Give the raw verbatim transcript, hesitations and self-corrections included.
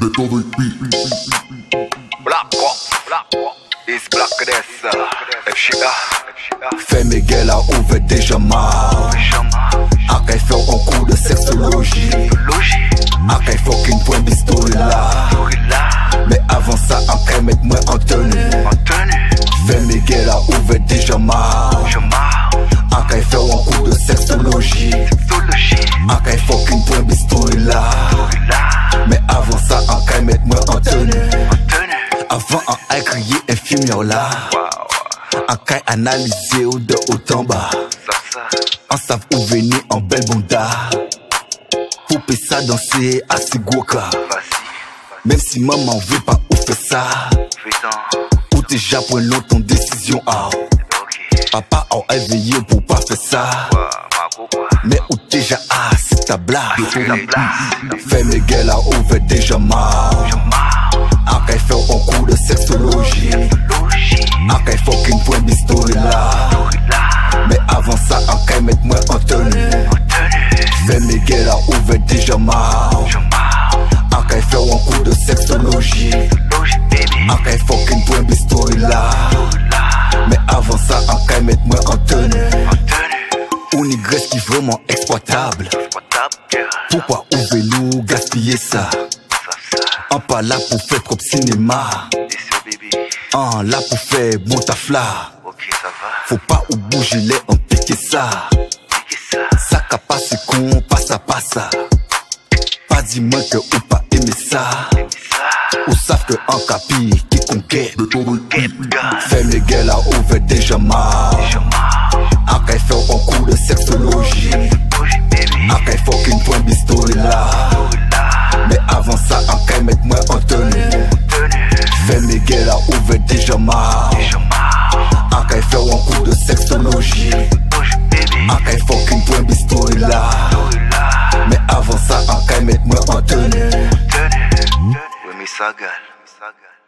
Black Rock, Black Rock, it's Blackness, F C A. Fais Miguel a ouvert déjà mal. A qu'elle fait un cours de sexologie. A qu'elle faut qu'une point d'histoire là. Mais avant ça, a qu'elle mette moi en tenue. Fais Miguel a ouvert déjà mal. A qu'elle fait un cours de sexologie. A qu'elle faut qu'une point d'histoire là. Mais avant ça, a qu'elle mette moi en tenue. Avant, on a crié infirmière là. On a analysé de haut en bas. On savent où venir en belle bonda. Pour ça danser à ses goka. Même si maman veut pas où faire ça. Ou déjà pour ton décision ah. Papa a éveillé pour pas faire ça. Mais où déjà ah c'est ta blague. Fais Miguel a ouvert déjà mal. A qu'elle fait un cours de sexologie. A qu'elle faut qu'une point d'histoire là. Mais avant ça, a qu'elle mette moi en tenue. Fais Miguel a ouvert déjà mal. A qu'elle fait un cours de sexologie. A qu'elle faut qu'une point d'histoire là. Mais avant ça, a qu'elle mette moi en tenue. Une igresse qui est vraiment exploitable. Pourquoi ouvrir-nous gaspiller ça? On pas là pour faire trop de cinéma. On là pour faire bon tafla. Faut pas ou bouger les on piquer ça. Ça capable c'est con, passe à passe. Pas dis-moi que ou pas aimer ça. Ou savent que en capi qui conquête. Fais Miguel a ouvert déjà mal. A qu'elle fait un cours de sexologie. A qu'elle faut qu'une point d'histoire là. Mais avant ça, a qu'elle mette moi en tenue. Fais Miguel a ouvert déjà mal. A qu'elle fait un cours de sexologie. A qu'elle faut qu'une point d'histoire là. Mais avant ça, a qu'elle mette moi en tenue. Oui, mais ça gale.